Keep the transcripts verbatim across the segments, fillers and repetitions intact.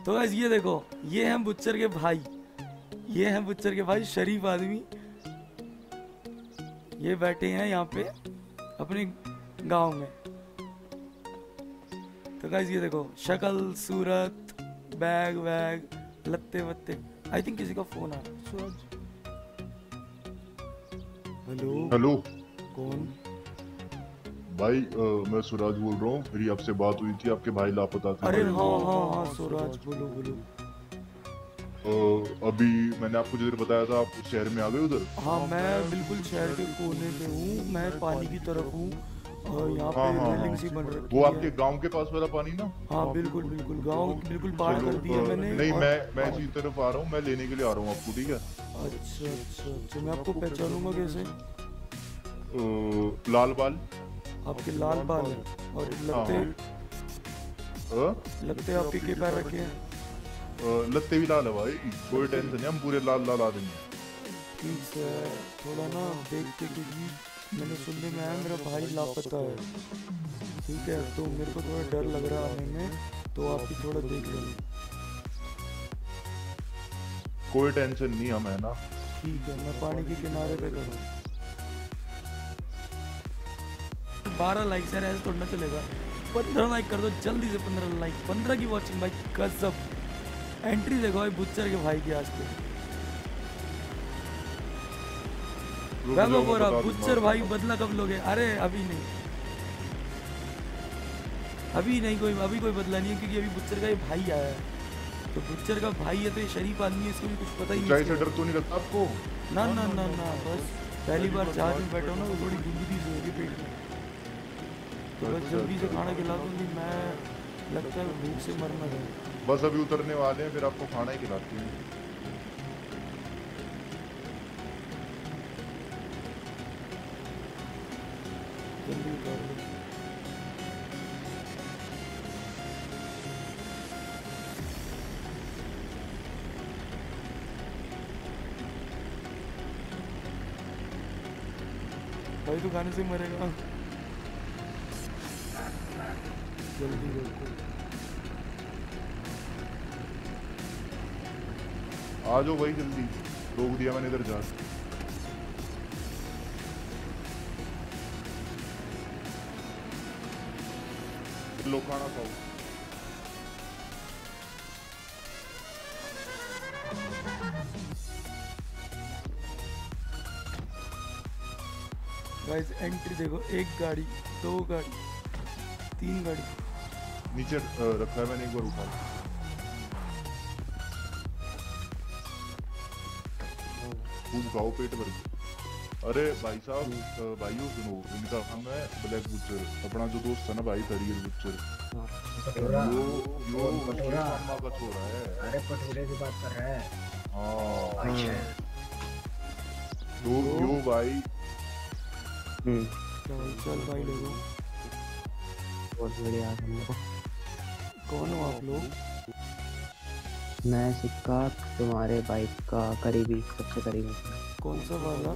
तो गाइस ये देखो, ये हैं बुच्चर के भाई, ये हैं बुच्चर के भाई शरीफ आदमी। ये बैठे हैं यहाँ पे अपने गांव में। तो गाइस ये देखो, शक्ल सूरत, बैग वैग, लत्ते वत्ते। आई थिंक किसी का फोन आ रहा है। सूरज, हेलो हेलो कौन? भाई, आ, मैं सूरज बोल रहा हूँ। मेरी आपसे बात हुई थी, आपके भाई लापता थे। अरे भाई, हाँ हाँ हाँ सूरज, बोलो बोलो। आ, अभी मैंने आपको जिधर बताया था, आप शहर में आ गए उधर? हाँ मैं बिल्कुल शहर के कोने पे हूँ, मैं पानी की तरफ हूँ और यहाँ पे हाँ हाँ रेलिंग हाँ सी बन रखी वो है। आपके गांव के पास वाला पानी ना? हाँ बिल्कुल बिल्कुल, गांव बिल्कुल पार चलो, कर दिया आ, मैंने। नहीं, और मैं मैं इसी तरफ आ रहा हूँ, मैं लेने के लिए आ रहा हूँ आपको, ठीक है? अच्छा अच्छा अच्छा, मैं आपको पहचानूंगा कैसे? आ, लाल बाल। आपके लाल बाल हैं और हाँ लगते हाँ। लगते आप ही के पैर रखे हैं। आ, लत्ते भी लाल है भाई, कोई टेंशन नहीं, हम पूरे लाल लाल आदमी हैं। ठीक है, थोड़ा ना देख के, क्योंकि मैंने सुनने में आया मेरा भाई लापता है। ठीक है, तो मेरे को थोड़ा डर लग रहा है आने में, तो आप भी थोड़ा देख लेना। कोई टेंशन नहीं, हम है ना। ठीक है, मैं पानी के किनारे पे करूँ। बारह लाइक सर, ऐसे थोड़ा ना चलेगा। पंद्रह लाइक कर दो जल्दी से, पंद्रह लाइक, पंद्रह की वॉचिंग भाई, गजब। एंट्री देखो भाई बुच्चर के भाई की आज पे। रुक वैभव जाओ, मैं बोरा, बता बुच्चर दूंगा। भाई बदला कब लोगे? अरे अभी नहीं, अभी नहीं, कोई अभी कोई बदला नहीं है, क्योंकि अभी बुच्चर का ये भाई आया है। तो बुच्चर का भाई है तो ये शरीफ आदमी है, इसको भी कुछ पता ही ऊंचाई नहीं से है। डर तो नहीं लगता आपको? ना ना ना ना, बस पहली बार जहाज में बैठा हूँ ना, तो थोड़ी गुंगदी सी होगी पेट में। तो बस जल्दी से खाना खिला दो, नहीं मैं लगता है भूख से मरना है। बस अभी उतरने वाले हैं, फिर आपको खाना ही खिलाते हैं। जल्दी उतार लो। भाई तो खाने से मरेगा, जल्दी रोको। आ जाओ भाई जल्दी, रोक दिया मैंने इधर जा। लो खाना खाओ। गाइस एंट्री देखो, एक गाड़ी, दो गाड़ी, तीन गाड़ी। नीचे अ, रखा है मैंने, एक बार उठा। खूब खाओ पेट भर के। अरे भाई साहब, अ, भाइयों सुनो, इनका नाम है ब्लैक बुच्चर। अपना जो दोस्त है ना भाई, तरीर बुच्चर, यो यो भटूरा। मामा का छोरा है। अरे भटूरे की बात कर रहा है। हाँ, अच्छा, तो यो भाई। चल चल भाई लोगों, बहुत बढ़िया हम लोग। कौन हो आप लोग? मैं सिक्का, तुम्हारे बाइक का करीबी, सबसे करीबी। कौन सा वाला?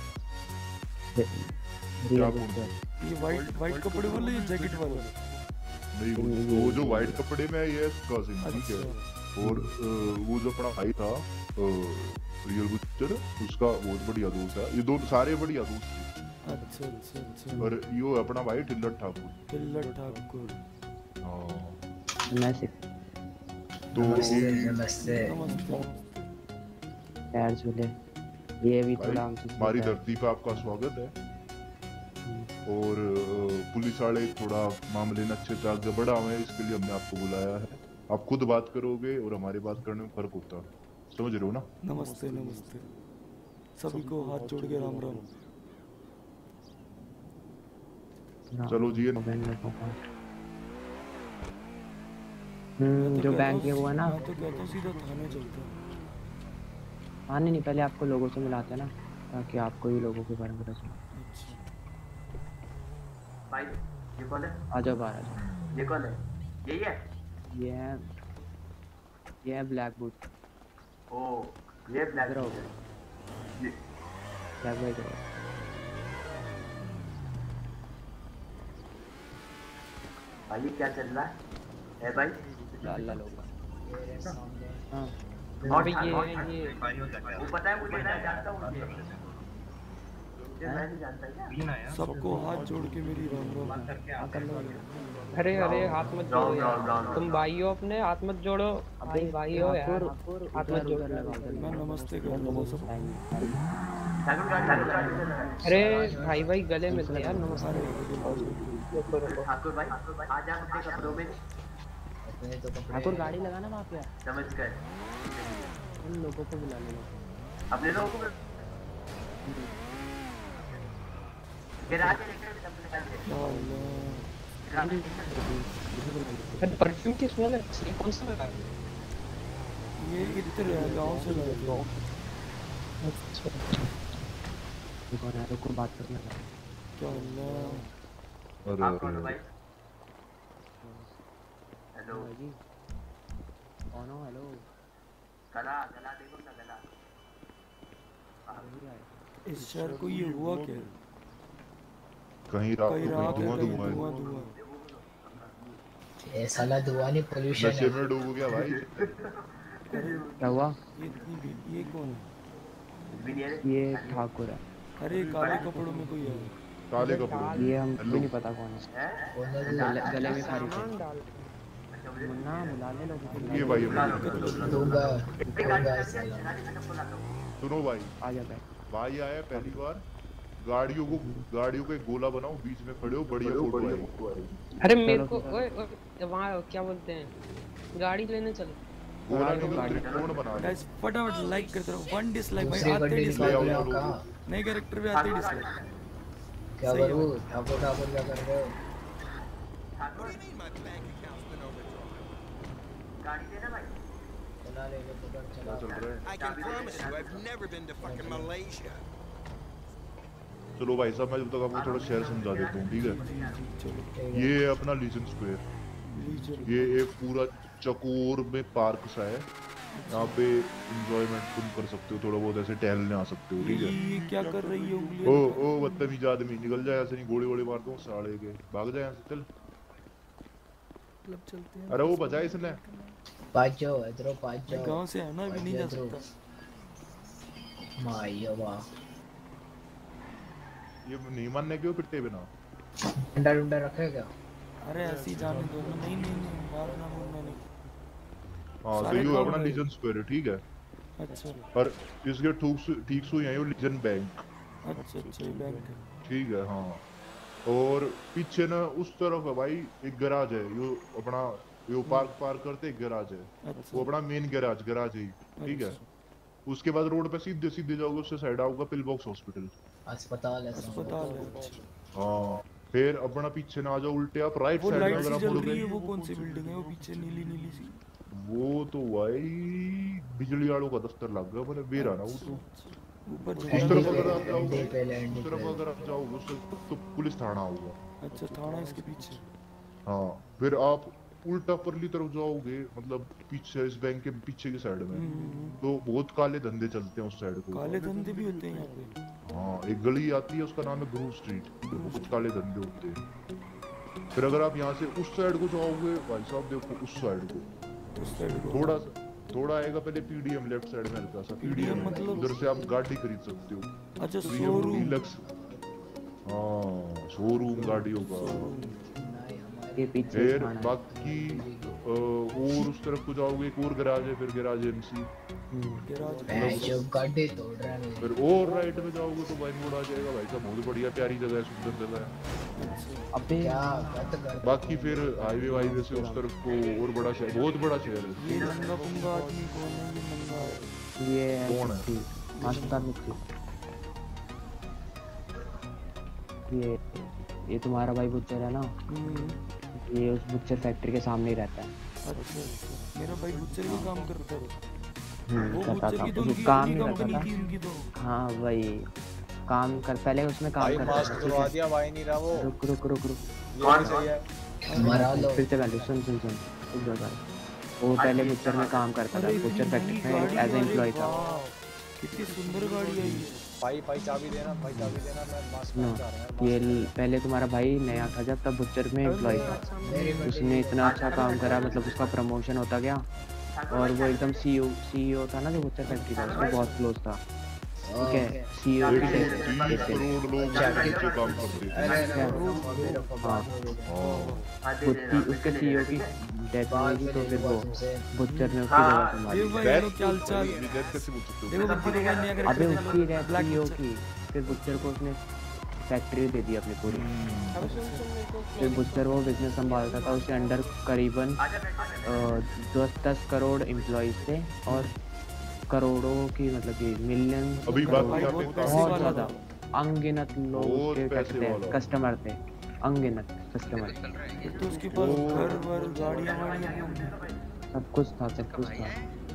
रिया क्या बुच्चर। ये वाइट वाइट कपड़े वाले, ये जैकेट वाला? नहीं, वो वो जो व्हाइट कपड़े में है, ये इसका सिंह, ठीक है। अच्छा, और अ, वो जो अपना भाई था रियल बुच्चर, उसका बहुत बढ़िया दोस्त है। ये दो सारे बढ़िया दोस्त थे। अच्छा अच्छा अच्छा। और यो अपना भाई टिल्लर ठाकुर। टिल्लर ठाकुर। हाँ, मैं सिक्का तो नमस्ते ये नमस्ते। नमस्ते। पैर झूले, ये भी भाई, थोड़ा हमसे हमारी छोटा है। धरती पे आपका स्वागत है। और अ, पुलिस वाले थोड़ा मामले में अच्छे से आगे बढ़ा हुए हैं, इसके लिए हमने आपको बुलाया है। आप खुद बात करोगे और हमारी बात करने में फर्क होता है, समझ रहे हो ना? नमस्ते नमस्ते, सभी को हाथ जोड़ के राम राम। राम चलो जी। राम बहन लोगों का। हम्म जो बैंक है वो है ना। मैं तो कहता हूँ सीधा थाने चलते हैं। हाँ नहीं नहीं, पहले आपको लोगों से मिलाते हैं ना, ताकि आपको ही लोगों के बारे में पता चले। अच्छा, भाई ये कौन है? आ जाओ बाहर आ जाओ। ये कौन है? यही है? ये है ये है ब्लैक बूट। ओ ये ब्लैक इधर आओ। है। ये ब्लैक भाई करो। भाई ये क्या चल रहा है? है भाई? लाल लाल होगा। हाँ और ये और- ये वो पता है मुझे, मैं जानता हूँ मुझे, ये मैं नहीं जानता क्या? सबको हाथ जोड़ के मेरी राम राम। हाँ कर लो। अरे अरे हाथ मत जोड़ो राम राम राम यार, तुम भाई हो अपने, हाथ मत जोड़ो भाई, भाई हो यार, हाथ मत जोड़ो। मैं नमस्ते कर रहा हूँ सबको। ठाकुर गाड़ी ठाकुर गाड़ी चल रहा है। अरे भाई भाई गले मिलते यार, नमस्कार। ठाकुर भाई आज आप अपने कपड़ों में ठाकुर गाड़ी लगाना वहाँ पे, समझ कर उन लोगों को बुला लेना। अपने लोगों को गिराज लेकर अपने अरे परफ्यूम की स्मेल है, ये कौन सा है? ये इधर है, गाँव से लाए थे। कौन है, रुको बात करना है। क्या अल्लाह। अरे आप कौन हो अरे भाई? हेलो जी कौन हो? हेलो गला गला देखो ना गला। इस शहर को ये हुआ क्या? कहीं रात कहीं को रात कहीं है, धुआं कहीं धुआं धुआं धुआं। ये साला धुआं नहीं, पोल्यूशन नशे है। में डूब गया भाई। अरे क्या हुआ? ये इतनी भी- ये कौन है? विनियर ये ठाकुर है, अरे काले कपड़ों में कोई है। काले कपड़ों में ये हमको हेलो। भी नहीं पता कौन है। है कौन है गले, ये? गले में खारी थे। सामान डाल अच्छा मुझे मुन्ना बुला ले लोग। ये भाई बुला लो, हमने- बुला लो, बुला लो। दूंगा गाड़ी दूंगा गाड़ी साला। गाड़ी में सबको लाता हूँ। सुनो भाई, आ जा बैठ। भाई आया पहली बार, गाड़ियों को गाड़ियों को एक गोला बनाओ, बीच में खड़े हो, बढ़िया फोटो आई। अरे मेरे को ओए ओए वहाँ क्या बोलते हैं, गाड़ी लेने चल। गोला नहीं तो त्रिकोण बना दो। गाइस फटाफट लाइक करते रहो। वन डिसलाइक भाई, दूसरी आते गड्डी डिसलाइक। निकाल ले आओ, रहे हो ले आओ। कहाँ? नए कैरेक्टर पे आते डिसलाइक। क्या सही है। करूँ? ठाकुर ठाकुर क्या कर रहे हो? ठाकुर गाड़ी देना भाई। चला ले ले पकड़ क्या चला। चल रहा है? I can promise you I've never been to fucking Malaysia. चलो भाई साहब, मैं जब तक आपको थोड़ा शहर समझा देता हूँ, ठीक है? जी जी चलो। ये है अपना लीजन स्क्वायर। लीजन। ये एक पूरा चकोर में पार्क सा है, यहाँ पे इंजॉयमेंट तुम कर सकते हो, थोड़ा बहुत ऐसे टहलने आ सकते हो, ठीक ये है? ये क्या कर रही है ओ उंगलियां? ओ बदतमीज आदमी, निकल जाए ऐसे नहीं, गोली वोली मार दूँ साले के, भाग जाए यहाँ से, चल। मतलब चलते हैं। अरे वो बजाए इसने। पाँच जाओ इधरों, पाँच मैं जाओ। गांव से है ना, अभी नहीं जा सकता। माई वाह। ये नहीं मानने क्यों पिट्टे बिना? डंडा डंडा रखे क्या? अरे ऐसे ही जाने दो ना। नहीं नहीं नहीं, मारना मुरना नहीं। हाँ तो सारे ये काम अपना है। लीजन स्क्वायर है, ठीक है? अच्छा और इसके ठीक सु ठीक सु यहीं लीजन बैंक, अच्छा अच्छा, ये बैंक है। ठीक है? हाँ, और पीछे ना उस तरफ है भाई एक गैराज है, यो अपना यो पार्क पार्क करते एक गैराज है, अच्छा वो अपना मेन गैराज गैराज है, ठीक है? उसके बाद रोड पे सीधे सीधे जाओगे, उससे साइड आओगे पिल बॉक्स हॉस्पिटल। अस्पताल है साला। अस्पताल है। अच्छा। हाँ, फिर अपना पीछे ना आ जाओ, उल्टे आप राइट वो साइड में लाइट अगर सी आप जल मुड़ोगे, रही है, वो कौन सी बिल्डिंग है वो पीछे नीली नीली सी? वो तो भाई बिजली वालों का दफ्तर लग गया, मैंने बेरा ना वो तो। ऊपर उस झंडा तरफ लगा अगर है। आप जाओगे, लैंडी पे लैंडी उस तरफ पे। अगर आप जाओगे उससे तो पुलिस थाना होगा। अच्छा थाना इसके पीछे। हाँ, फिर आप उल्टा परली तरफ जाओगे, मतलब पीछे इस बैंक के पीछे की साइड में, हम्म, तो बहुत काले धंधे चलते हैं उस साइड को। काले धंधे भी होते हैं यहाँ पे। हाँ, एक गली आती है, उसका नाम है ग्रूव स्ट्रीट, कुछ काले धंधे होते हैं। फिर अगर आप यहाँ से उस साइड को जाओगे भाई साहब, देखो उस साइड को उस साइड को। थोड़ा सा थोड़ा आएगा पहले पीडीएम, लेफ्ट साइड में हल्का सा पीडीएम, मतलब? उधर से आप गाड़ी खरीद सकते हो। अच्छा प्रीमियम शोरूम। डीलक्स, हाँ शोरूम गाड़ियों का। ये पीछे फिर थाना है। बाकी अ, और उस तरफ को जाओगे एक और गैराज है, फिर गैराज एमसी, गैराज। मैं जो गाड़ी तोड़ रहा है। फिर और राइट में जाओगे तो वाइन मोड़ आ जाएगा भाई साहब, बहुत बढ़िया प्यारी जगह है, सुंदर जगह है। अबे क्या गलत कर? बाकी फिर हाईवे वाईवे से उस तरफ को और बड़ा शहर, बहुत बड़ा शहर है। ये नंगा पुंगा आदमी कौन है? ये नंगा है। ये कौन है? मुक्ति, अस्पताल मुक्ति। ये ये तुम्हारा भाई बुच्चर है ना, हम्म, ये उस बुच्चर फैक्ट्री के सामने ही रहता है। अच्छा अच्छा। मेरा भाई बुच्चर का काम करता है। हम्म, वो करता बुच्चर था, की तो उसको उनकी काम अपनी नहीं करता कंपनी था। थी उनकी तो। हाँ वही काम कर, पहले उसमें काम भाई करता मास्क था, ठीक तुड़वा है? दिया, भाई नहीं रहा वो। रुक रुक रुक रुक ये भी सही है। मरा लो। फिर से पहले सुन सुन सुन रुक जा भाई। वो पहले बुच्चर में काम करता था, अरे बुच्चर इतनी फैक्ट्री बड़ी में गाड़ी, एज ए अरे एम्प्लॉय था। वाह, कितनी सुंदर गाड़ी आई है। भाई भाई चाबी देना, भाई चाबी देना, मैं मास्क नो, पहन के आ रहा हूँ। ये ल- पहले तुम्हारा भाई नया था जब, तब बुच्चर में एम्प्लॉय था। मेरी उसने इतना अच्छा काम करा, मतलब उसका प्रमोशन होता गया, और वो एकदम सीईओ सीईओ था ना जो बुच्चर फैक्ट्री का, उसको बहुत क्लोज था। ठीक है, सीईओ की तीस डेथ करोड़ लोग नीचे काम करते थे। हाँ हाँ उसकी उसके सीईओ की डेथ हुई थी, तो फिर वो बुच्चर ने उसकी जगह संभाली। देखो भाई ये लोग क्या चाल रिजेक्ट कैसे बोल सकते हो? देखो बिट्टी को नहीं अगर अबे उसकी डेथ सीईओ की, फिर बुच्चर को उसने फैक्ट्री दे दी अपनी पूरी। अब सुन सुन मेरे को फिर बुच्चर वो बिजनेस संभालता था, उसके अंडर करीबन दस दस करोड़ एम्प्लॉइज थे और करोड़ों की मतलब कि मिलियन अभी बात भाई क्या बहुत पे पैसे बहुत वाला ज्यादा अनगिनत लोग बहुत उसके पैसे कहते वाला। हैं कस्टमर थे, अनगिनत कस्टमर, फिर तो उसके पास घर वर गाड़ियां वाड़ियां भी होंगी। सब कुछ था सब कुछ था।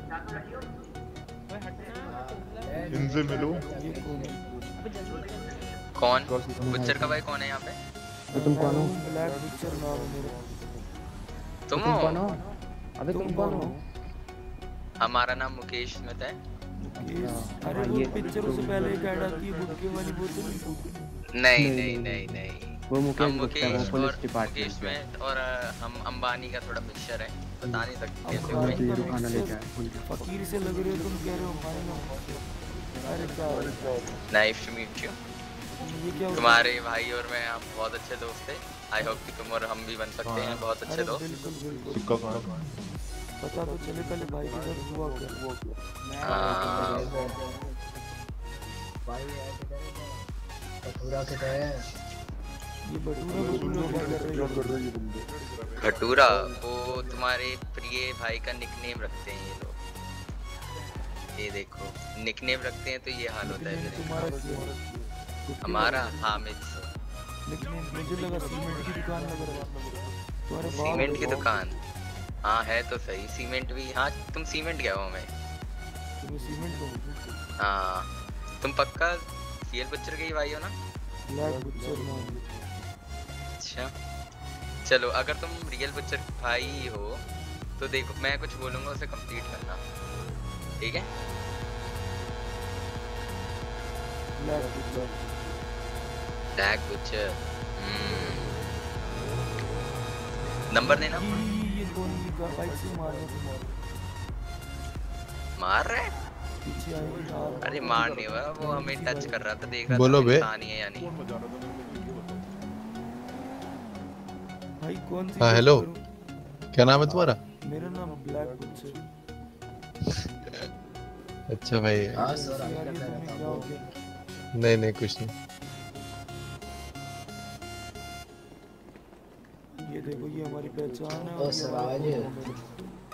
ओए हटना इनसे मिलो। ये कौन है? कौन बुच्चर का भाई कौन है यहाँ पे? तो तुम कौन हो? ब्लैक पिक्चर नाम है मेरा। तुम तुम कौन हो? हो? अबे तुम तुम कौन कौन हो? हमारा नाम मुकेश स्मिथ है। मुकेश। अरे हाँ, वो ये- पिक्चर उससे पहले एक ऐड आती है गुटके वाली, वो तो नहीं। नहीं नहीं नहीं नहीं वो हम मुकेश गुप्ता, वो मुकेश और पुलिस मुकेश डिपार्टमेंट में। स्मिथ और अ, हम अंबानी का थोड़ा मिक्सचर है, बता नहीं सकते कैसे अब हुए। तो ये खाना लेके आया, भूल गया। फकीर से लग रहे हो तुम, कह रहे हो हमारे नाम। अरे क्या नाइस टू मीट यू। ये क्या होता है? तुम्हारे भाई और मैं हम बहुत अच्छे दोस्त थे। आई होप कि तुम और हम भी बन सकते हैं बहुत अच्छे अरे दोस्त। बिल्कुल बिल्कुल सिक्का कहाँ? पता तो चले पहले भाई के साथ हुआ क्या। हाँ भटूरा किधर है? ये बटूरा बटूरा क्या कर रही है? भटूरा वो तुम्हारे प्रिय भाई का निकनेम रखते हैं ये लोग। ये देखो निकनेम रखते हैं तो ये हाल होता है फिर तुम्हारा इनका। क्या है? हमारा हामिद लेकिन मुझे लगा सीमेंट की दुकान लग रहा है तुम्हारे बाप सीमेंट की दुकान। हाँ है तो सही, सीमेंट भी। हाँ तुम सीमेंट क्या हो हमें? तुम्हें सीमेंट को हाँ तुम पक्का सीएल बच्चर के ही भाई हो ना? ब्लैक पिक्चर नाम। अच्छा चलो, अगर तुम रियल बच्चर भाई ही हो तो देखो मैं कुछ बोलूंगा उसे कंप्लीट करना, ठीक है? Black picture. Black butcher number देना। ये ये कौन की का बाइक से मार रहा है? मार रहा है? पीछे आएगी यार। अरे मारने वाला वो हमें टच कर रहा था, देख रहा बोलो था बे। इंसान ही है या नहीं। भाई कौन सी हाँ, बात हेलो। करूं? क्या नाम है तुम्हारा? मेरा नाम ब्लैक पिक्चर। अच्छा भाई। हाँ सर यार अभी ये तक तुम्हें रहता क्या हूँ। हो गया? नहीं नहीं कुछ नहीं। ये देखो ये हमारी पहचान है ओ और ये सर, हमारा आज। फोटो है।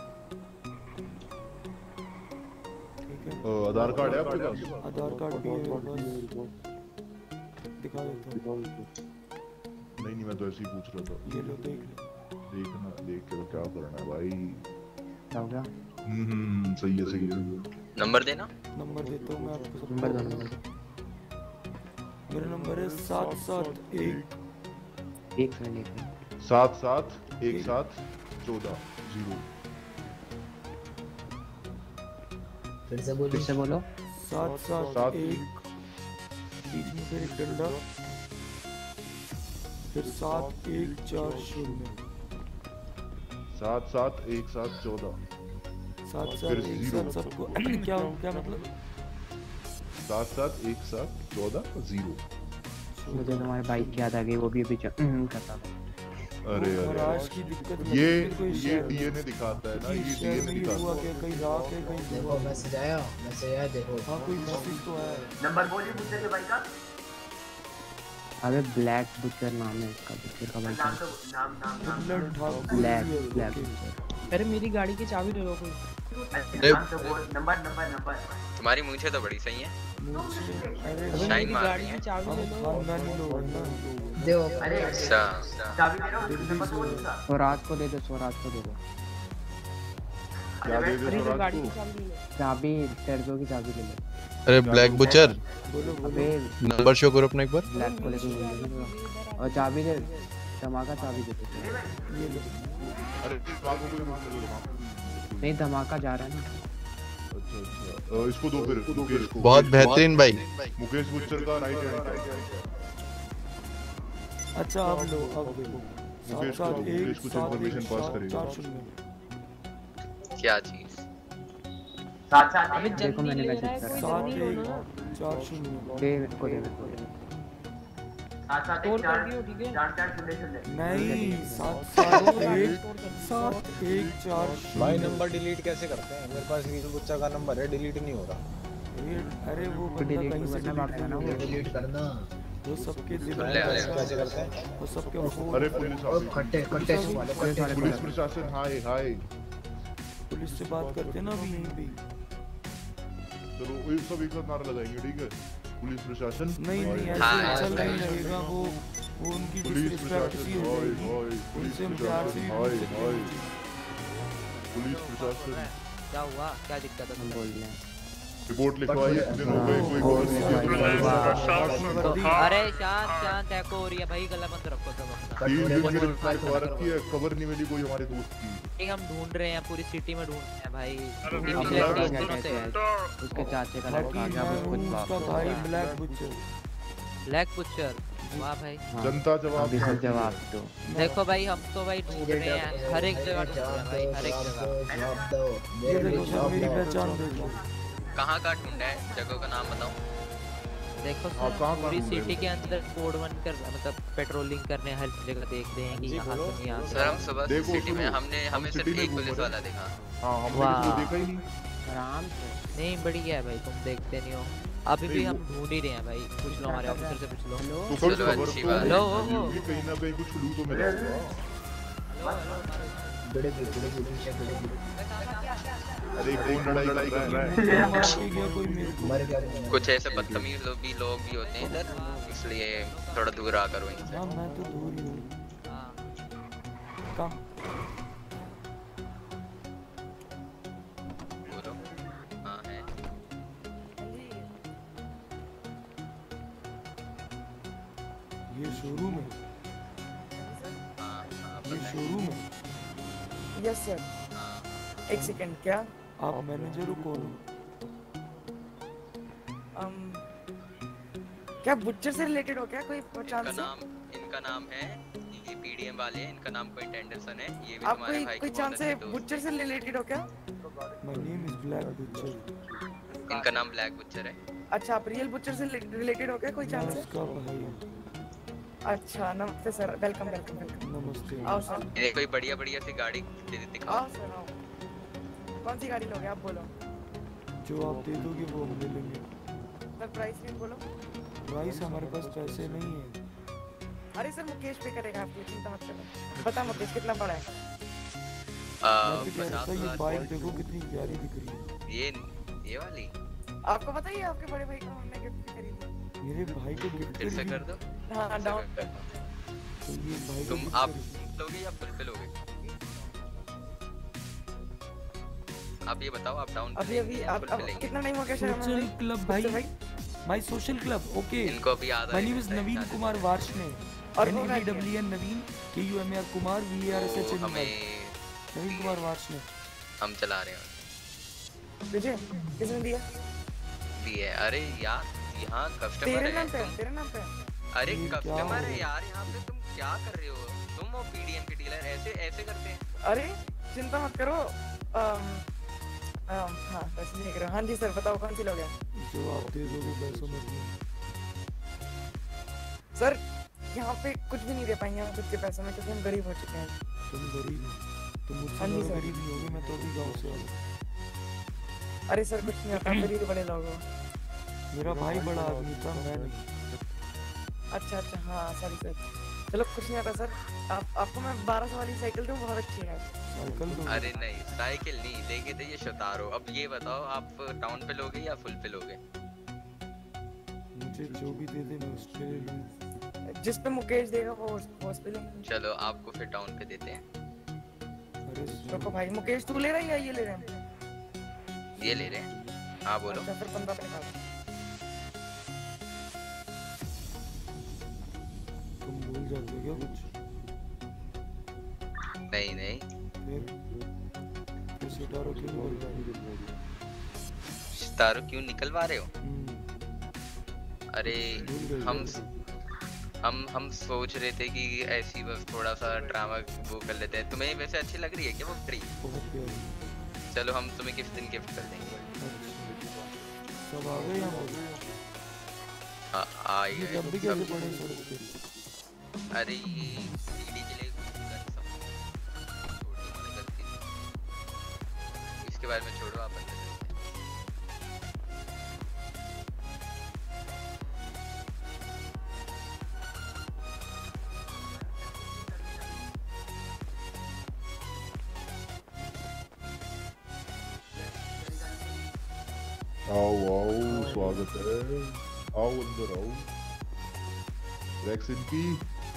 ठीक है, अ, आधार कार्ड है आपके पास? आधार कार्ड भी है मेरे पास, दिखा देता हूँ। नहीं नहीं मैं तो ऐसे ही पूछ रहा था। ये लो देख लो। देखना देख के तो क्या करना है भाई। क्या हो गया? हम्म हम्म सही है सही है। नंबर देना। नंबर देता हूँ मैं आपको सबको। नंबर दो नंबर दो। मेरा नंबर है सात सात एक एक सेकंड एक सेकंड। सात सात एक सात चौदह जीरो। फिर से बोलो। फिर से बोलो। सात सात सात एक बीच में फिर एक डंडा, फिर सात एक चार शून्य। सात सात एक सात चौदह। सात फिर सात एक जीरो। सात सबको क्या क्या मतलब? सात सात एक सात चौदह जीरो। मुझे तुम्हारे बाइक की याद आ गई, वो भी अभी च- करता था। अरे और अरे आज की दिक्कत ये मतलब कोई ये शहर में- डीएनए दिखाता है ना, ये किसी शहर में डीएनए ये दिखाता हुआ है। क्या? कहीं रात है कहीं देखो सुबह? मैसेज आया मैसेज आया देखो। हाँ कोई मैसेज तो आया है। नंबर बोलिए मुझसे के भाई का अबे ब्लैक बुचर नाम है इसका, बुचर का भाई नाम का। तो नाम नाम नाम ब्लड ठाकुर ब्लैक भी है, ब्लैक ओके। बुचर। अरे मेरी गाड़ी की चाबी ले लो कोई। अच्छा, नाम तो बोल नंबर नंबर नंबर तुम्हारी मूंछें तो बड़ी सही है, मुझसे अरे अबे शाइन मेरी मार गाड़ी रही की है। चाबी ले हम लो। खानदानी लोग हैं ना। देखो अरे अच्छा चाबी दे रहा हूँ नंबर तो बोल दूंगा। स्वराज को दे दो, स्वराज को दे दो क्या दे दे अरे मेरी स्वराज गाड़ी की को? चाबी ले लो। चाबी, टेरजो की चाबी ले लो। अरे ब्लैक बुचर बोलो बोलो। अबे नंबर शो करो अपना एक बार। ब्लैक को लेके घूमने दो। और चाबी दे, धमाका चाबी दे दो। ये लो। अरे बाबू को भी बोल दो। नहीं धमाका जा रहा है ना। अच्छा अच्छा अ, इसको दो फिर मुकेश को। बहुत बेहतरीन भाई। मुकेश बुच्चर का राइट हैंड है। अच्छा अब लो अब देखो। सात मुकेश को सात दो, एक मुकेश कुछ सात एक information pass सात करेगा। चार शून्य। क्या चीज? सात सात अबे देखो जल्दी मैंने ले मैसेज रहा है करा। कोई, सात जल्दी लो एक ना। चार शून्य दे मेरे को, दे मेरे को, दे। सात सात टोल एक कर चार दियो, ठीक है? चार चार शून्य शून्य नहीं सात सात एक सात एक चार भाई शून्य। नंबर डिलीट कैसे करते हैं? मेरे पास रियल बुच्चर का नंबर है, डिलीट नहीं हो रहा। ये अरे वो तो बंदा delete कहीं से करना डिलीट पड़ेगा ना, नहीं वो होगा। डिलीट करना। वो सबके दिल में ले आ, ले आ। रहता कैसे है। करते हैं? वो सबके फोन अरे पुलिस और ऑफिसर, खट्टे खट्टे से वाले पुलिस वाले पुलिस को- प्रशासन, हाय हाय। पुलिस से बात करते हैं ना अभी यहीं पे। चलो ये सब एक साथ नारा लगाएंगे, ठीक है? पुलिस प्रशासन नहीं नहीं हाय, हाँ, ऐसे चल हाँ, नहीं लगेगा। वो वो उनकी पुलिस डिसरिस्पेक्ट सी प्रशासन हो हाय जाएगी। हाय, पुलिस उनसे हम प्यार से प्रशासन भी हाय पूछ सकते हाय, हैं। पुलिस प्रशासन। क्या हुआ? क्या दिक्कत है? हम बोल रहे हैं। रिपोर्ट लिखवाइए, इतने दिन हो गए कोई खबर नहीं वर्दी- अरे शांत शांत एको हो रही है भाई, गला बंद रखो सब अपना। तीन दिन की रिपोर्ट लिखवा रखी है, खबर नहीं मिली कोई हमारे दोस्त की। एक हम ढूंढ रहे हैं, पूरी सिटी में ढूंढ रहे हैं भाई। अब पिछले लड़का तीन क्या दिनों से कहते हैं, उसके चाचे का लड़का आ गया, वो कुछ उसका बात भाई कर रहा है। Black butcher. ब्लैक पुचर, वाह भाई। हाँ, जनता जवाब अभी सब जवाब दो। देखो भाई हम तो भाई ढूंढ रहे हैं, हर एक जगह ढूंढ रहे हैं भाई, हर एक जगह। जवाब दो। ये देखो सर मेरी पहचान देखो। कहाँ का ढूंढा है? जगह का नाम बताओ। देखो आप सर कहाँ पूरी ढूंढ रहे हो? सिटी के अंदर कोड वन कर मतलब पेट्रोलिंग करने हर जगह देख रहे हैं कि जी, यहाँ बोलो। से यहाँ से। सर हम सुबह से देखो, सिटी में सुनो, हमने हम हमें सिर्फ सिटी में एक घूम पुलिस रहे वाला देखा। हाँ, हमने वाह। किसी को देखा ही नहीं। आराम से। नहीं बढ़िया है भाई, तुम देखते नहीं हो। अभी भी नहीं, हम वो- ढूंढ ही रहे हैं भाई, पूछ लो हमारे ऑफिसर से पूछ लो। हेलो तो कुछ चलो, खबर अच्छी तो बात है। हेलो, मिली ओ, होगी, कहीं ना कहीं कुछ क्लू तो मिला होगा। बड़े बड़े बड़े बड़े बड़े अरे कौन लड़ाई लड़ाई कर रहा है? मुझे मार के गया कोई मेरे को। मर गया। कुछ ऐसे बदतमीज लोग भी लोग भी होते हैं इधर, इसलिए थोड़ा दूर आ करो इनसे। हाँ मैं तो दूर ही हूँ। हाँ। कहाँ? बोलो। हाँ है। ये शोरूम है। हाँ हाँ ये पता है। शोरूम है। Yes sir. हाँ एक सेकंड, क्या आप मैनेजर हो कौन हो? um, क्या बुच्चर से रिलेटेड हो क्या कोई इनका चांस है? नाम इनका नाम है, ये पीडीएम वाले हैं, इनका नाम कोई टेंडरसन है, ये भी आप तुम्हारे कोई भाई कोई के चांस बहुत है अच्छे दोस्त बुच्चर से रिलेटेड हो क्या? My name is Black Butcher. हैं। इनका नाम ब्लैक बुचर है। अच्छा, आप रियल बुच्चर से रिलेटेड हो क्या कोई मैं चांस है? उसका भाई हूँ। अच्छा नमस्ते सर, वेलकम वेलकम वेलकम। नमस्ते। आओ सर, ये कोई बढ़िया बढ़िया सी गाड़ी दे दे दिखाओ। आओ सर आओ। कौन सी गाड़ी लोगे आप बोलो? जो आप दे दोगे वो हम ले लेंगे। सर प्राइस रेट बोलो। प्राइस हमारे पास पैसे नहीं है। अरे सर मुकेश पे करेगा, आपकी चिंता मत करो। बता मुकेश कितना पड़ा है? आ, मैं तो कह रहा पचास था ये हजार बाइक देखो कितनी प्यारी दिख रही है। ये ये वाली आपको पता ही है आपके बड़े भाई को हमने गिफ्ट खरीदी। मेरे भाई को गिफ्ट फिर से कर दो। हाँ फिर से डाउन। कर दो। तो ये भाई को तुम gift आप करें। लोगे या फुल पे लोगे? आप ये बताओ, आप डाउन अभी अभी आप अब कितना टाइम हो गया शहर में सोशल भाई? क्लब भाई। My social club okay. इनको अभी याद my name is Naveen Kumar Varshney. और एन वो ई क्या D W N Naveen K U M A R Kumar V R S H N हमें नवीन कुमार वार्ष्णे। हम चला रहे हैं। तुझे किसने दिया? भी है। अरे यार यहाँ कस्टमर तेरे है नाम पे तुम। है, तेरे नाम पे है। अरे ये क्या कस्टमर है हो? यार, यहाँ पे तुम क्या कर रहे हो? तुम वो पीडीएम के डीलर ऐसे ऐसे करते हैं। अरे चिंता मत करो। अम, अम, हाँ पैसे नहीं करो। हाँ जी सर बताओ कौन सी लोगे? जो आप दे दोगे पैसों में भी। सर यहाँ पे कुछ भी नहीं दे पाएंगे हम खुद के पैसों में, क्योंकि हम गरीब हो चुके हैं। तुम गरीब हो। तुम मुझसे हाँ जी, ज्यादा सर। गरीब नहीं होगे। मैं तो अभी गाँव से आया। अरे सर कुछ नहीं होता, गरीब बड़े लोग हो। मेरा भाई बड़ा आदमी था, मैं नहीं। अच्छा अच्छा हाँ सॉरी सर, चलो कुछ नहीं आता सर। आप आपको मैं बारह सौ वाली साइकिल दूँ, बहुत अच्छी है। साइकिल दो। अरे नहीं साइकिल नहीं लेके थे, ये शतारो। अब ये बताओ आप टाउन पे लोगे या फुल पे लोगे? मुझे जो भी दे दे मैं उस पे ले लूँ। जिस पे मुकेश देगा वो उस वो उस पे लेंगे। चलो आपको फिर टाउन पे देते हैं। अरे रुको भाई, मुकेश तू ले रहा है या ये ले रहे हैं? ये ले रहे हैं। हाँ बोलो। अच्छा फिर पंद्रह पे निकाल। तुम भूल जाते हो क्या कुछ? नहीं नहीं फिर फिर सितारों क्यों बोल रहे हो? सितारो क्यों निकलवा रहे हो? हम्म, अरे भूल गए हम क्या? हम हम सोच रहे थे कि ऐसी बस थोड़ा सा ड्रामा वो कर लेते हैं। तुम्हें वैसे अच्छी लग रही है क्या वो गाड़ी? बहुत प्यारी। चलो हम तुम्हें किस दिन गिफ्ट कर देंगे। सब आ गए यहाँ पर? आ आई ये गए जब भी सब। कैसे पड़े सड़क पे? अरे ये सीडी के लिए गन सब छोटी मोटी गलती थी। इसके बारे में छोड़ो, आप अंदर चलते आओ आओ, स्वागत है, आओ अंदर आओ। वैक्सीन की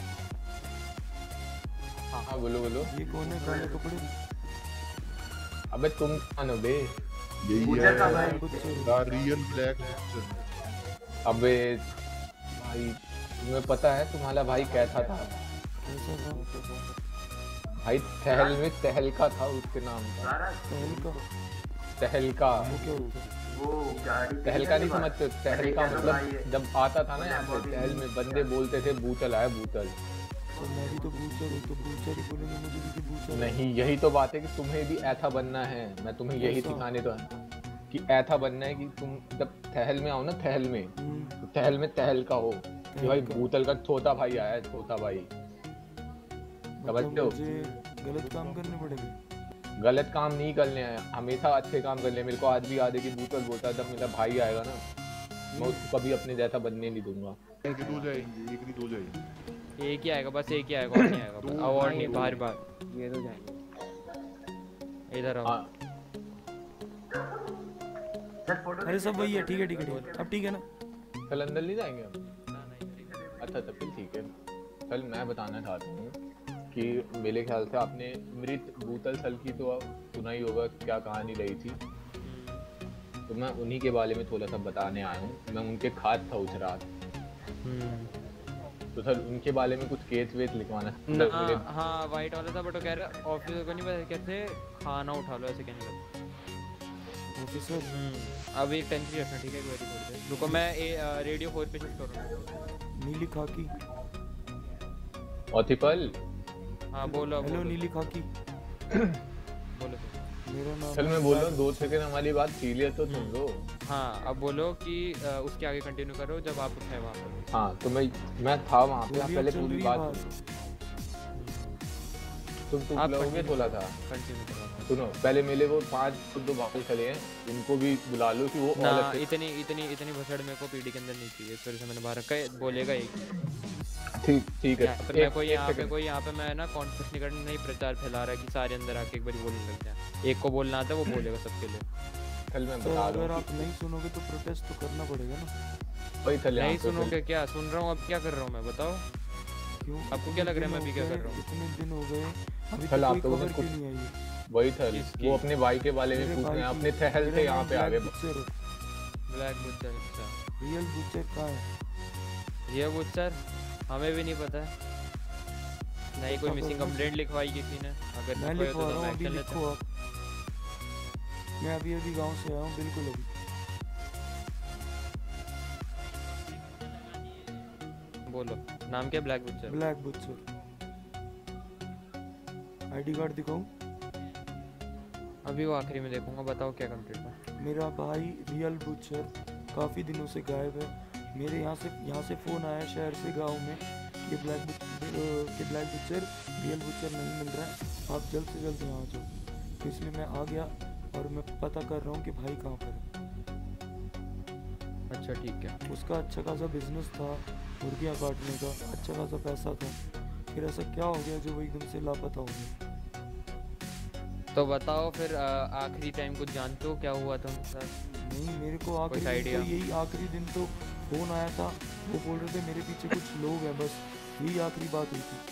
हाँ हाँ बोलो बोलो। ये कौन है काले कपड़े? अबे तुम कौन हो बे? यही है द रियल ब्लैक बुचर। अबे भाई तुम्हें पता है तुम्हारा भाई कैसा था? कैसा था? भाई तहल में तहलका था उसके नाम का। तहलका? तहलका वो क्या होता है? वो गाड़ी तहलका नहीं समझते? तहलका मतलब जब आता था ना यहाँ पे तहल में बंदे बोलते थे बूतल आया बूतल। तो मैं भी तो बूचर हूँ, तो बूचर ही बोलेंगे मुझे भी कि बूचर। नहीं यही तो बात है कि तुम्हें भी ऐसा बनना है। मैं तुम्हें यही सिखाने तो है कि ऐसा बनना है कि तुम जब तहल में आओ ना तहल में तो तहल में तहल का हो कि भाई बूतल का छोटा भाई आया है, छोटा भाई। समझते हो? मुझे गलत काम करने पड़ेंगे? गलत काम नहीं करने हैं, हमेशा अच्छे काम करने। मेरे को आज भी याद है कि बूतल बोलता है जब मेरा भाई आएगा ना मैं उसको कभी अपने जैसा बनने नहीं दूंगा। एक ही दो जाएंगे, एक नहीं दो जाएंगे। एक ही आएगा बस, एक ही आएगा और नहीं आएगा बस। अवार्ड नहीं, बाहर बाहर ये तो जाएंगे। इधर आओ। अरे सब वही है, ठीक है ठीक है ठीक है, अब ठीक है ना? कल अंदर नहीं जाएंगे हम? अच्छा तब फिर ठीक है। कल मैं बताना चाहता हूँ कि मेरे ख्याल से आपने मृत बूतल सल की तो सुना ही होगा क्या कहानी रही थी। तो मैं उन्हीं के बारे में थोड़ा सा बताने आया हूँ। मैं उनके खाद था उस रात। तो सर उनके बारे में कुछ केस वेस लिखवाना ना। हाँ वाइट वाला था बट वो कह रहा ऑफिसर को नहीं पता, कहते खाना उठा लो ऐसे कहने लगा ऑफिसर। अभी टेंशन रखना ठीक है, एक बारी बोल दे। रुको मैं ए, रेडियो फोर पे शिफ्ट कर रहा हूँ। नीली खाकी ऑथिपल। हाँ बोलो। हेलो नीली खाकी। बोलो मेरा नाम। चल मैं बोल रहा हूँ दो सेकंड हमारी बात सीरियस तो सुन लो। हाँ अब बोलो कि आ, उसके आगे कंटिन्यू करो जब आप उठाए वहाँ पर। हाँ तो मैं मैं था वहाँ पे, आप पहले पूरी बात तुम तुम लोगे थोड़ा था। कंटिन्यू करो। सुनो पहले मेरे वो पांच दो बाकी खड़े हैं, इनको भी बुला लो कि वो ना इतनी इतनी इतनी भसड़ मेरे को पीडी के अंदर नहीं चाहिए, इस वजह से मैंने बाहर रखा है। बोलेगा एक ठीक ठीक है। पर मैं कोई यहाँ पे कोई यहाँ पे मैं ना कॉन्फ्रेंस नहीं करना, नहीं प्रचार फैला रहा है कि सारे अंदर आके एक बार बोलने लग जाए। एक को बोलना आता है वो बोलेगा सबके लिए। कल मैं तो बता अगर रहा आप नहीं सुनोगे तो प्रोटेस्ट तो करना पड़ेगा ना। वही था नहीं सुनोगे क्या? सुन रहा हूँ। अब क्या कर रहा हूँ मैं, बताओ क्यों? आपको क्या लग रहा है मैं अभी क्या कर रहा हूँ? इतने दिन हो गए अभी कल तक आप कोई लोगों ने खबर कुछ क्यों नहीं आई? वही था वो अपने भाई के बारे में मेरे पूछ रहे हैं, भाई अपने की- तहल से मेरा यहाँ नाम पे आ गए। ब्लैक बुचर है। Black butcher? अच्छा रियल बुचर कहाँ है? ये बुचर हमें भी नहीं पता है। नहीं कोई मिसिंग कंप्लेंट लिखवाई किसी ने? अगर मैं लिखवाई लिखवा तो रहा हूँ, मैं अभी एक्शन लेता। लिखो आप। मैं अभी अभी गांव से आया हूँ, बिल्कुल अभी। बोलो नाम क्या? Black butcher. Black butcher. ID card दिखाऊं? अभी वो आखिरी में देखूंगा। बताओ क्या कंप्लीट है? मेरा भाई रियल बुचर काफ़ी दिनों से गायब है। मेरे यहाँ से यहाँ से फ़ोन आया शहर से गांव में कि ब्लैक कि ब्लैक बुचर रियल बुचर नहीं मिल रहा है, आप जल्द से जल्द यहाँ आ जाओ। तो इसलिए मैं आ गया और मैं पता कर रहा हूँ कि भाई कहाँ पर है। अच्छा ठीक है। उसका अच्छा खासा बिजनेस था मुर्गियाँ काटने का, अच्छा खासा पैसा था। फिर ऐसा क्या हो गया जो वो एकदम से लापता हो गया? तो बताओ फिर आखिरी टाइम कुछ जानते हो क्या हुआ था उनके साथ? नहीं मेरे को आखिरी दिन तो यही आखिरी दिन तो फोन आया था, वो बोल रहे थे मेरे पीछे कुछ लोग हैं, बस यही आखिरी बात हुई थी।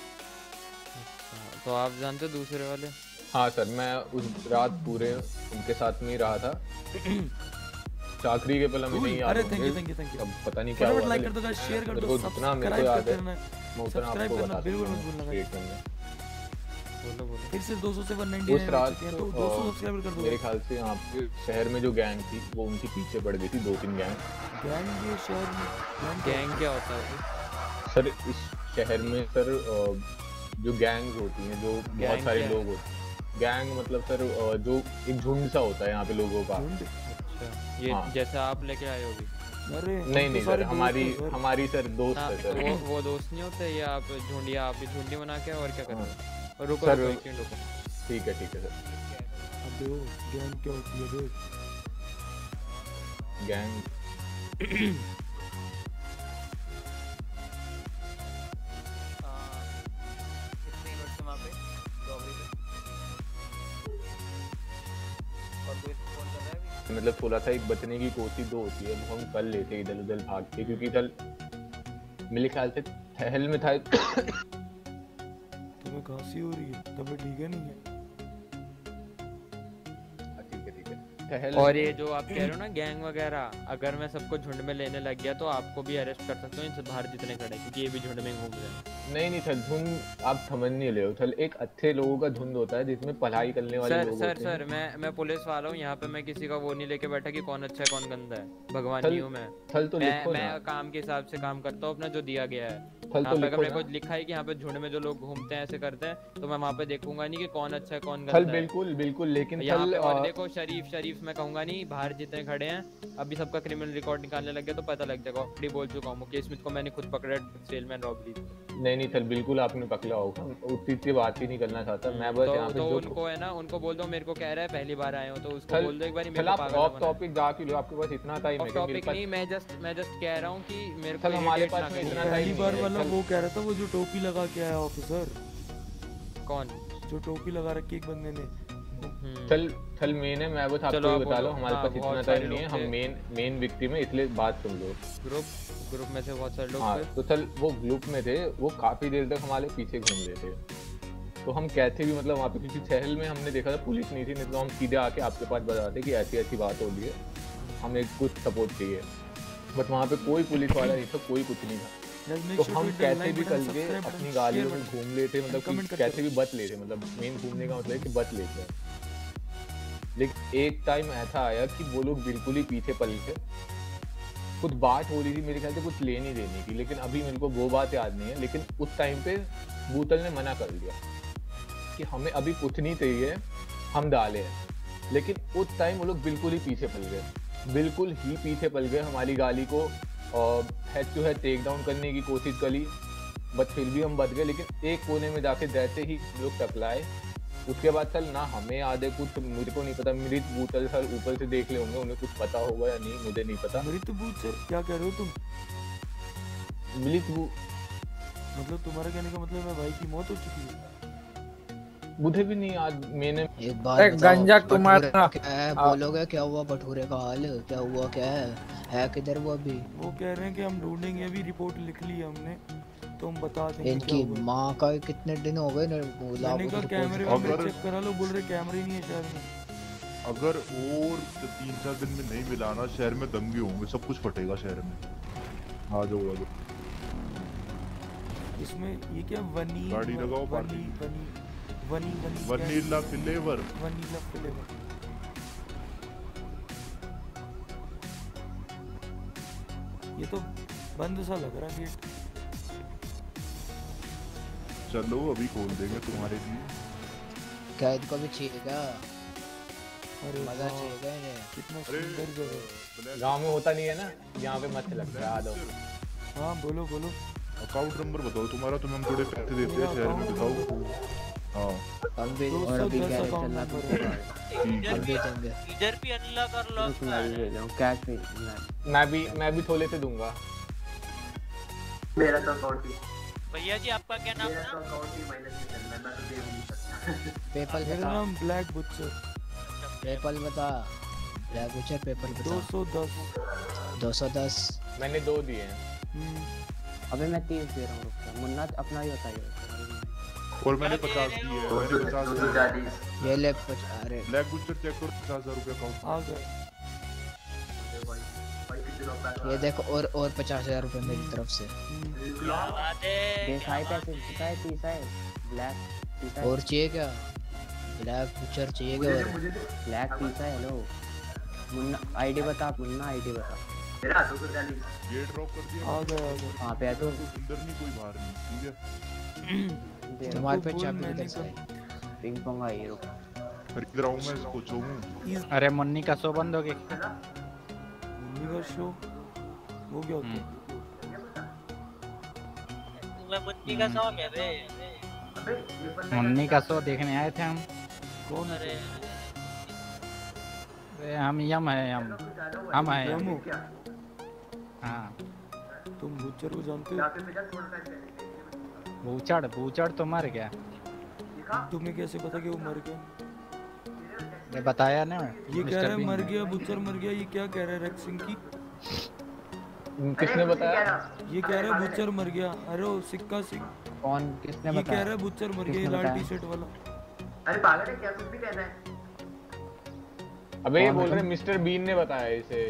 तो आप जानते हो दूसरे वाले? हाँ सर मैं उस रात पूरे उनके साथ में ही रहा था। चाकरी के पहले मैं नहीं आ अरे thank you thank you thank you. अब पता नहीं क्या हुआ, लाइक कर दो गाइस, शेयर कर दो, सब्सक्राइब मेरे को याद है, मैं उतना सब्सक्राइब आपको करना बता बिल्कुल मत भूलना गाइस। बोलो बोलो। फिर से दो सौ से एक सौ निन्यानवे उस रात तो दो सौ सब्सक्राइबर कर दो। मेरे ख्याल से यहाँ पे शहर में जो गैंग थी वो उनके पीछे पड़ गई थी, दो तीन गैंग। गैंग ये शहर में गैंग क्या होता है सर? इस शहर में सर जो गैंग्स होती हैं, जो बहुत सारे लोग होते हैं, गैंग मतलब सर अ, जो एक झुंड सा होता है यहाँ पे लोगों का। अच्छा ये हाँ। जैसा आप लेके आए हो अभी? अरे नहीं नहीं सर, हमारी हमारी सर दोस्त हाँ, है सर। वो वो दोस्त नहीं होते, या आप झुंडिया आप भी झुंडी बना के और क्या कर रहे हो? रुको सर, रुको एक मिनट रुको। ठीक है ठीक है सर। अबे ओ गैंग क्या होती है बे? गैंग कितने यूनिट्स हैं वहाँ पे रॉबरी पे? और कोई फोन कर रहा है अभी? मतलब थोड़ा सा एक बचने की कोशिश दो होती है, वो हम कर लेते इधर उधर भाग के, क्योंकि इधर मेरे ख्याल से ठहल में था। तुम्हें खांसी हो रही है? तबीयत ठीक है नहीं है? और ये जो आप कह रहे हो ना गैंग वगैरह, अगर मैं सबको झुंड में लेने लग गया तो आपको भी अरेस्ट कर सकता हूँ, इनसे बाहर जितने खड़े, क्योंकि ये भी झुंड में घूम रहे हैं। नहीं नहीं सर, झुंड आप समझ नहीं रहे हो सर। एक अच्छे लोगों का झुंड होता है जिसमें पढ़ाई करने वाले सर लोग सर होते हैं। सर मैं मैं पुलिस वाला हूँ यहाँ पे, मैं किसी का वो नहीं लेके बैठा कि कौन अच्छा है कौन गंदा है, भगवान थल- नहीं हूँ मैं। थल तो मैं, लिखो मैं ना। काम के हिसाब से काम करता हूँ अपना, जो दिया गया है। थल यहाँ तो पे अगर लिखो मेरे को ना। लिखा है कि यहाँ पे झुंड में जो लोग घूमते हैं ऐसे करते हैं, तो मैं वहाँ पे देखूंगा नहीं कि कौन अच्छा है कौन थल गंदा है। बिल्कुल बिल्कुल, लेकिन यहाँ थल पे और आ, देखो शरीफ शरीफ मैं कहूंगा नहीं, बाहर जितने खड़े हैं अभी सबका क्रिमिनल रिकॉर्ड निकालने लग गया तो पता लग जाएगा। ऑलरेडी बोल चुका हूँ, मुकेश स्मिथ को मैंने खुद पकड़ा सेलमैन रॉबरी। नहीं नहीं सर, बिल्कुल आपने पकड़ा होगा, उतनी इतनी बात ही नहीं करना चाहता मैं। बस तो, यहाँ पे तो जो उनको है ना, उनको बोल दो मेरे को कह रहा है पहली बार आए हो, तो उसको थल- बोल दो एक बार थल मेरे को आप पागल ऑफ मत बनाओ। टॉपिक जा क्यों, आपके पास इतना टाइम है ऑफ कि मेरे टॉपिक पास नहीं, मैं जस्ट मैं जस्ट कह रहा हूँ कि मेरे को सर, हमारे irritate पास ना में करो। इतना पहली टाइम बार नहीं है, वाला चल। वो कह रहा था, वो जो टोपी लगा के आया ऑफिसर। कौन? जो टोपी लगा रखी एक बंदे ने। चल चल मेन है, मैं बस आपको चलो ये आप बता बोलो। लो, हमारे हाँ, पास बहुत इतना सारे टाइम नहीं है, लोग हम थे। मेन मेन विक्टिम है, इसलिए बात सुन लो। ग्रुप ग्रुप में से बहुत सारे लोग हाँ थे। तो चल, वो ग्रुप में थे, वो काफी देर तक हमारे पीछे घूम रहे थे, तो हम कहते भी मतलब वहाँ पे, क्योंकि शहर में हमने देखा था पुलिस नहीं थी, नहीं तो हम सीधे आके आपके पास बताते कि ऐसी ऐसी बात हो रही है, हमें कुछ सपोर्ट चाहिए। बट वहाँ पे कोई पुलिस वाला नहीं था, कोई कुछ नहीं था। तो हम कैसे भी करके अपनी गाड़ियों में घूम लेते, मतलब कि कैसे भी बच लेते, मतलब मेन घूमने का मतलब है कि बच लेते हैं। लेकिन एक टाइम ऐसा आया कि वो लोग बिल्कुल ही पीछे पल गए। कुछ बात हो रही थी मेरे ख्याल से कुछ लेनी देनी की, लेकिन अभी मेरे को वो बात याद नहीं है। लेकिन उस टाइम पे बूतल ने मना कर दिया कि हमें अभी कुछ नहीं चाहिए, हम डाले हैं। लेकिन उस टाइम वो लोग बिल्कुल ही पीछे पल गए, बिल्कुल ही पीछे पल गए। हमारी गाड़ी को head to head take down करने की कोशिश करी, बट फिर भी हम बच गए। लेकिन एक कोने में जाके जैसे ही लोग टकराए, उसके बाद सर ना हमें याद है कुछ, मुझे को नहीं पता। मृत बूतल सर ऊपर से देख ले होंगे, उन्हें कुछ पता होगा या नहीं, मुझे नहीं पता। मृत बूतल क्या कह रहे हो तुम? मृत बू मतलब तुम्हारा कहने का मतलब है भाई की मौत हो चुकी है? मुझे भी नहीं याद। मैंने एक बात बताओ, गंजा तुम्हारा भटूरे क्या है? बोलोगे क्या हुआ भटूरे का हाल? क्या हुआ, क्या है है किधर वो अभी? वो कह रहे हैं कि हम ढूंढेंगे, अभी रिपोर्ट लिख ली है हमने, तो हम बता देंगे इनकी क्या हुआ। माँ का कितने दिन हो गए न- लाभ मैंने कहा रिपोर्ट कैमरे दिखा- वैमरे चेक करा लो, बोल रहे कैमरे नहीं है शहर में। अगर और तीन चार दिन में नहीं मिला ना, शहर में दंगे होंगे, सब कुछ फटेगा शहर में। आ जाओ आ जाओ। इसमें ये क्या वनी गाड़ी व- लगाओ, वनी पार्किंग। वनी वनी वनी क्या है? Vanilla flavour. Vanilla flavour. ये तो बंद सा लग रहा है गेट। चलो अभी खोल देंगे तुम्हारे लिए। क्या इनको भी चाहिए क्या? अरे मजा वाह, चाहिए क्या इन्हें? कितना सुंदर जगह। गांव में होता नहीं है ना, यहाँ पे मत लग रहा है। आ जाओ। हाँ बोलो बोलो। अकाउंट नंबर बताओ तुम्हारा, तुम्हें हम थोड़े पैसे देते हैं शहर में, बताओ। हाँ हम भी दो और सौ अभी दस क्या अकाउंट चलना नंबर पड़ेगा। ठीक हम है। भी देंगे। इधर भी अल्लाह कर लो। रुक मैं भी भेज रहा हूँ कैश पे मैं- मैं भी मैं भी थोड़े से दूंगा। मेरा तो अकाउंट ही भैया जी आपका क्या नाम मेरा था? तो अकाउंट ही माइनस में चल रहा है, मैं तो दे भी नहीं सकता। पेपल मेरा बता, नाम ब्लैक बुचर। पेपल बता, ब्लैक बुचर पेपल दो बता। सौ दस। दो सौ दस। मैंने दो दिए हैं। अबे मैं तीस दे रहा हूँ, रुक जा। मुन्ना अपना ही बताइए। और मैंने पचास दिए हैं, मैंने पचास दिए। ये ले पच- अरे ब्लैक बुस्टर चेक करो, पचास हजार रुपये अकाउंट आ गए। ये देखो, और और पचास हजार रुपए मेरी तरफ से। तीस आए पैसे, कितना है? तीस आए ब्लैक तीस आए। और चाहिए क्या? ब्लैक बुचर चाहिए क्या? और ब्लैक तीस है। हेलो मुन्ना आईडी बता, मुन्ना आईडी बता। मेरा हाथों से डाली। ये ड्रॉप कर दिया। आ गए आ गए। कहाँ पे है तू? अंदर नहीं, कोई बाहर नहीं, ठीक है। तुम्हारे पे बोल, चाबी मैंने किधर से आई? पिंग पोंग आई, रुक। खरीद रहा हूँ मैं इसको चोमू। अरे मुन्नी का शो बंद हो गई। मुन्नी का शो वो क्या होता है? तुम्हें मुन्नी का शौक है रे? मुन्नी का शो देखने आए थे हम। कौन? अरे अरे हम यम है यम हम है यम। यमू? हाँ तुम बुचर को जानते हो? बूचड़ बूचड़ तो मर गया। तुम्हें कैसे पता कि वो मर गया? ये बताया ना ये कह रहा है मर गया, बुचर मर गया। ये क्या कह रहा है रेक्स सिंह की? किसने बताया? ये कह रहा है बुचर मर गया। अरे वो सिक्का सिंह। कौन किसने ये बताया? कह रहा है बुचर मर गया, ये लाल टी शर्ट वाला। अरे पागल है क्या? कुछ भी कहना है। अबे ये बोल रहे मिस्टर बीन ने बताया इसे।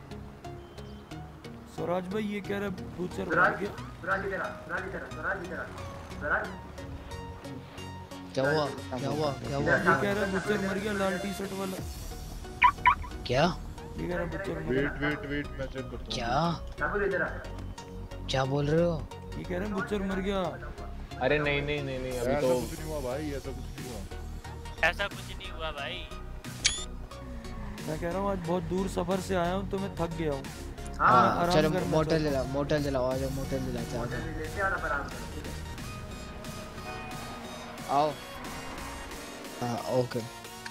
स्वराज भाई ये कह रहा है बुचर मर गया। स्वराज इधर आ, स्वराज इधर आ, स्वराज इधर आ। स्वराज क्या हुआ क्या हुआ क्या हुआ? ये कह रहा है बुचर मर गया, लाल टी शर्ट वाला। क्या ये कह रहा है बुचर मर वेट गया। वेट वेट मैं चेक करता हूँ। क्या ठाकुर इधर आ। क्या बोल रहे हो? ये कह रहे हैं बुचर मर गया। अरे नहीं नहीं नहीं नहीं अभी ऐसा तो कुछ नहीं हुआ भाई, ऐसा कुछ नहीं हुआ। ऐसा कुछ नहीं हुआ भाई। मैं कह रहा हूँ आज बहुत दूर सफर से आया हूँ तो मैं थक गया हूँ। हाँ चलो मोटर दिलाओ मोटर दिलाओ आ जाओ मोटर दिलाते आ जाओ। आओ हाँ ओके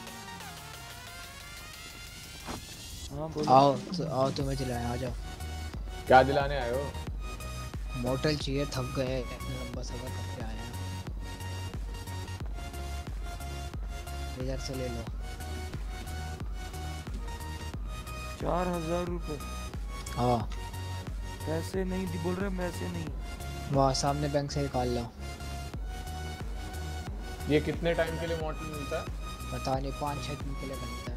हाँ बोलो। आओ तो, आओ तुम्हें दिलाएं आ जाओ। क्या दिलाने आए हो? मोटर चाहिए, थक गए इतना लंबा सफर करके आए हैं। इधर से ले लो। चार हजार रुपए। हाँ पैसे नहीं दी- बोल रहे पैसे नहीं। वहाँ सामने बैंक से निकाल लो। ये कितने टाइम के लिए मॉडल मिलता है? बता नहीं, पाँच छः दिन के लिए बनता है।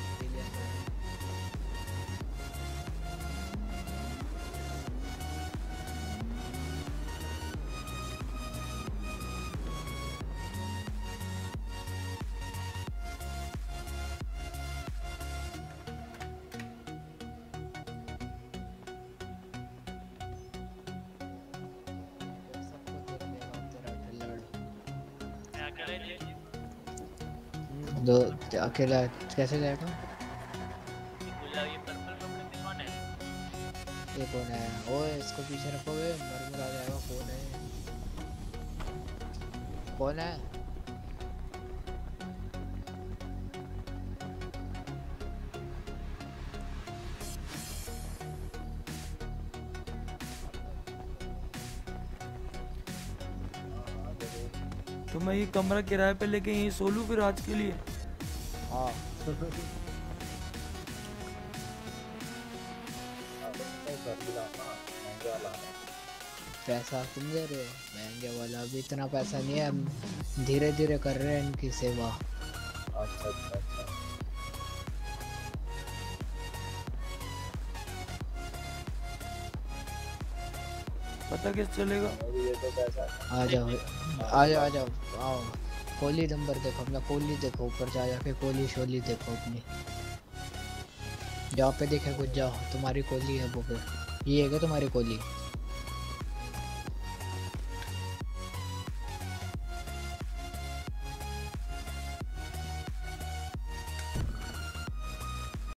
मैं अकेले ले दो अकेला कैसे जाएगा? बोला ये पर्पल कपड़े में कौन है? ये कौन है? ओए इसको पीछे रखोगे मरमुर आ जाएगा। कौन है? कौन है? तो मैं ये कमरा किराए पे लेके यहीं सो लूं फिर आज के लिए? हाँ पैसा तुम दे रहे हो? महंगे वाला अभी इतना पैसा नहीं है, हम धीरे धीरे कर रहे हैं इनकी सेवा। अच्छा अच्छा अच्छा पता कैसे चलेगा? ये तो पैसा आ जाओ आ जाओ आ जाओ आओ। कोहली नंबर देखो अपना, कोहली देखो ऊपर जा जाके कोहली शोली देखो अपनी। जहाँ पे देखे कुछ जाओ, तुम्हारी कोहली है वो पे। ये है क्या तुम्हारी कोहली?